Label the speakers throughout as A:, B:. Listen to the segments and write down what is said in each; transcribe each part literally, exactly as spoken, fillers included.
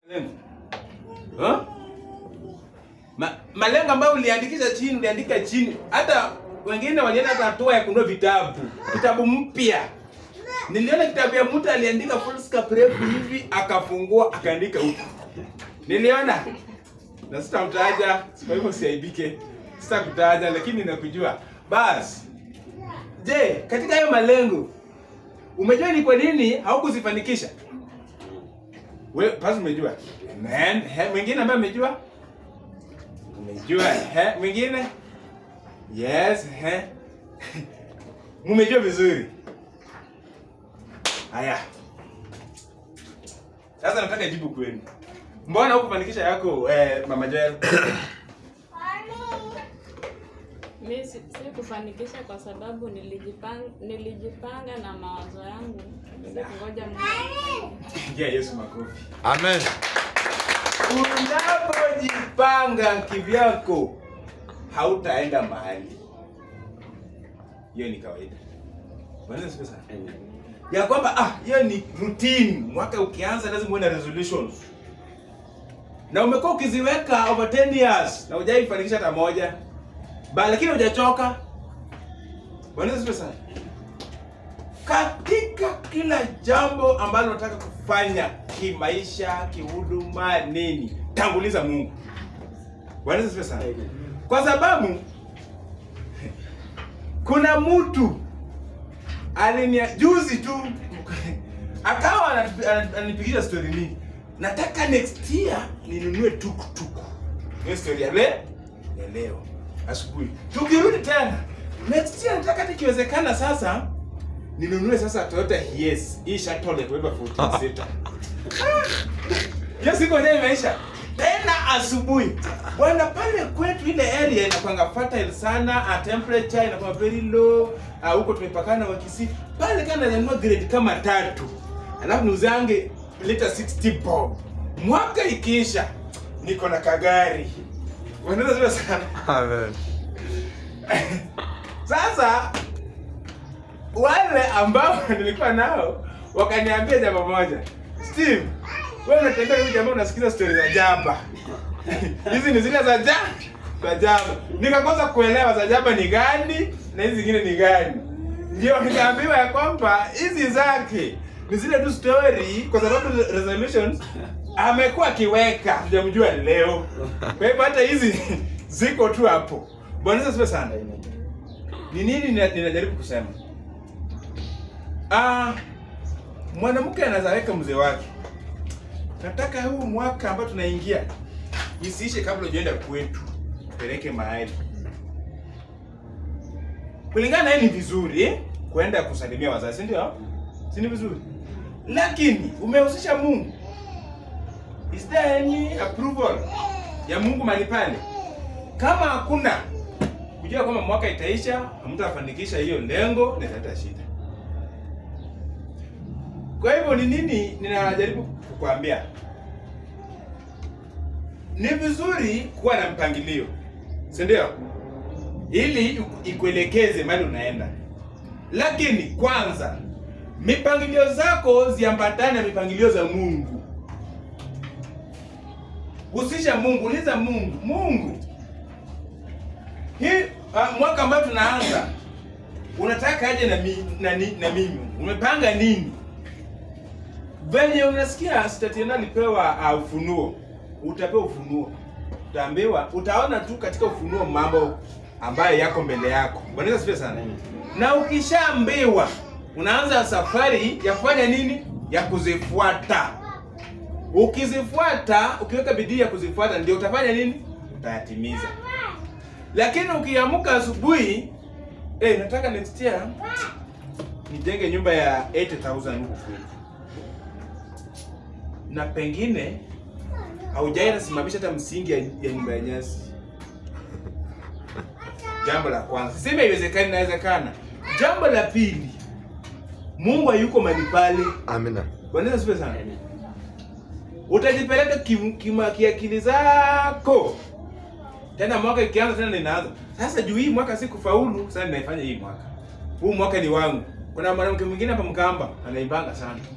A: Huh? Ma, malengo ambayo uliandikisha chini, uliandika chini. Hata wengine walienda hatua ya kununua vitabu. Kitabu mpya. Niliona kitabu ya mtu aliandika foolscap refu hivi, akafungua, akaandika huko. Niliona. Na sitamtaja, kwa hivyo siaibike. Sitakutaja lakini nakujua. Basi. Je, katika hayo malengo umejua ni kwa nini haukuzifanikisha? Wewe basi umejua. Man, he, mwingine ambaye umejua? Umejua, he, mwingine? Yes, he. Umejua vizuri. Haya. Sasa nataka jibu kwenu. Mbona hukufanikisha yako eh, Mama Joel?
B: Mimi si kufanikisha kwa sababu nilijipanga nilijipanga na mawazo yangu. Sikungoja Mungu.
A: Ngia Yesu makofi.
C: Amen.
A: Unapojipanga kivyako hautaenda mahali. Hiyo ni kawaida. Bwana sifa sana. Ya kwamba ah, hiyo ni routine. Mwaka ukianza lazima uwe na resolutions. Na umekuwa ukiziweka over ten years na hujaifanikisha hata moja. Ba lakini hujachoka. Bwana sifa sana. Katika kila jambo ambalo unataka kufanya kimaisha, kihuduma, nini, tanguliza Mungu. Bwana sifa sana. Kwa sababu kuna mtu alinia juzi tu akawa ananipigisha story nini. Nataka next year ninunue tukutuku. Hiyo story ya leo ya leo asubuhi. Tukirudi tena next year nataka ikiwezekana sasa ninunue sasa Toyota Hiace. Hii shuttle ya kubeba fourteen seater. Hiyo siku ndio imeisha. Tena asubuhi. Bwana pale kwetu ile area inakuanga fertile sana, a temperature inakuwa very low. Huko uh, tumepakana wa Kisii. Pale kana nanunua grade kama tatu. Alafu niuzange lita sixty bob. Mwaka ikiisha niko na kagari. Wanaweza sana.
C: Amen.
A: Sasa wale ambao nilikuwa nao wakaniambia jambo moja. Steve, wewe unatembea huyu jamaa unasikiza stories za jamba. Hizi ni zile za jamba. Za jamba. Nikakosa kuelewa za jamba ni gani na hizi zingine ni gani. Ndio nikaambiwa ya kwamba hizi zake ni zile tu story kwa sababu resolutions amekuwa akiweka. Sijamjua leo. Kwa hivyo hata hizi ziko tu hapo. Bwana asifiwe sana. Ni nini ninajaribu kusema? Ah, mwanamke anazaweka mzee wake. Nataka huu mwaka ambao tunaingia isiishe kabla hujaenda kwetu. Peleke mahali. Kulingana na ni vizuri eh? Kwenda kusalimia wazazi, ndio? Si ni vizuri? Lakini umehusisha Mungu. Is there any approval ya Mungu mahali pale? Kama hakuna, kujua kama mwaka itaisha, hamtafanikisha hiyo lengo, italeta shida. Kwa hivyo ni nini ninajaribu kukuambia? Ni vizuri kuwa na mpangilio. Si ndio? Ili ikuelekeze mahali unaenda. Lakini kwanza mipangilio zako ziambatane na mipangilio za Mungu. Husisha Mungu, uliza Mungu, Mungu. Hii uh, mwaka ambao tunaanza unataka aje na, mi, na, ni, na mimi? Umepanga nini? Venye unasikia Statiana alipewa uh, ufunuo. Utapewa ufunuo. Utaambiwa, utaona tu katika ufunuo mambo ambayo yako mbele yako. Bwana asifiwe sana. Na ukishaambiwa, unaanza safari ya kufanya nini? Ya kuzifuata. Ukizifuata, ukiweka bidii ya kuzifuata ndio utafanya nini? Utayatimiza. Lakini ukiamka asubuhi, eh nataka next year nijenge nyumba ya eighty thousand huko kwetu. Na pengine haujaenda simamisha hata msingi ya, ya nyumba ya nyasi. Jambo la kwanza. Sema iwezekani, inawezekana. Jambo la pili, Mungu hayuko mahali pale.
C: Amina.
A: Bwana asifiwe sana. Utajipeleka kima kiakili zako. Tena mwaka ikianza tena ninaanza. Sasa juu hii mwaka si kufaulu, sasa ninaifanya hii mwaka. Huu mwaka ni wangu. Kuna mwanamke mwingine hapa Mkamba anaimbanga sana.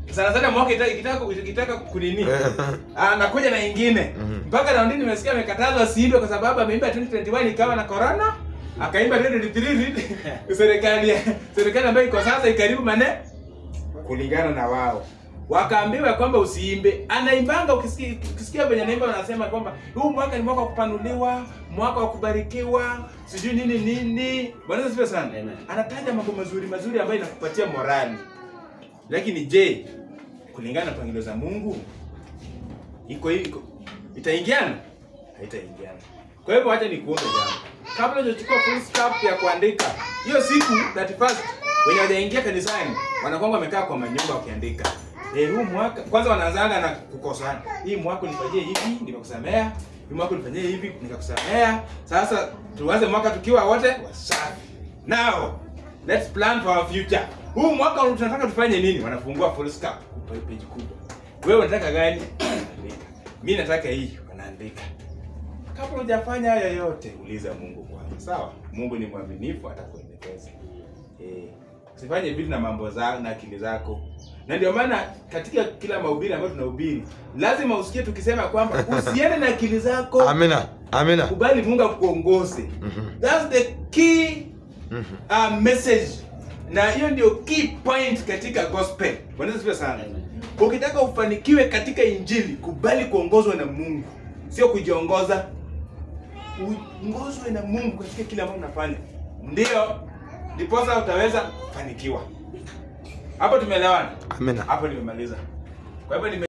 A: Sana sana mwaka itaka ikitaka ikitaka kunini. Anakuja na nyingine. Mpaka raundi nimesikia amekatazwa siimbe kwa sababu ameimba twenty twenty-one ikawa na corona. Akaimba twenty twenty-three serikali serikali ambayo iko sasa ikaribu mane kulingana na wao. Wakaambiwa kwamba usiimbe. Anaimbanga ukisikia ukisikia venye anaimba wanasema kwamba huu mwaka ni mwaka wa kupanuliwa, mwaka wa kubarikiwa, sijui nini nini. Bwana asifiwe sana. Anataja mambo mazuri mazuri ambayo inakupatia morali. Lakini je, kulingana na pangilio za Mungu iko iko itaingiana? Haitaingiana. Kwa hivyo acha nikuombe jambo. Kabla hujachukua full stop ya kuandika, hiyo siku thirty-first wenye hawajaingia kanisani wanakuwa wamekaa kwa manyumba wakiandika. Eh, huu mwaka kwanza wanaanzaanga na kukosana. Hii mwaka nifanyie hivi, nimekusamea. Hii mwaka nifanyie hivi, nikakusamea. Sasa tuanze mwaka tukiwa wote wasafi. Now, let's plan for our future. Huu mwaka tunataka tufanye nini? Wanafungua full stop kwa page kubwa. Wewe unataka gani? Andika. Mimi nataka hii, wanaandika. Kabla hujafanya haya yote, uliza Mungu kwanza. Sawa? Mungu ni mwaminifu, atakuelekeza. Eh, usifanye vitu na mambo zako na akili zako. Na ndio maana katika kila mahubiri ambayo tunahubiri, lazima usikie tukisema kwamba usiende na akili zako.
C: Amina. Amina.
A: Kubali Mungu akuongoze. That's the key uh, message. Na hiyo ndio key point katika gospel. Bwana asifiwe sana. Ukitaka ufanikiwe katika injili, kubali kuongozwa na Mungu. Sio kujiongoza. Uongozwe na Mungu katika kila mambo unafanya. Ndio ndiposa utaweza kufanikiwa. Hapo tumeelewana?
C: Amina.
A: Hapo nimemaliza. Kwa hivyo nime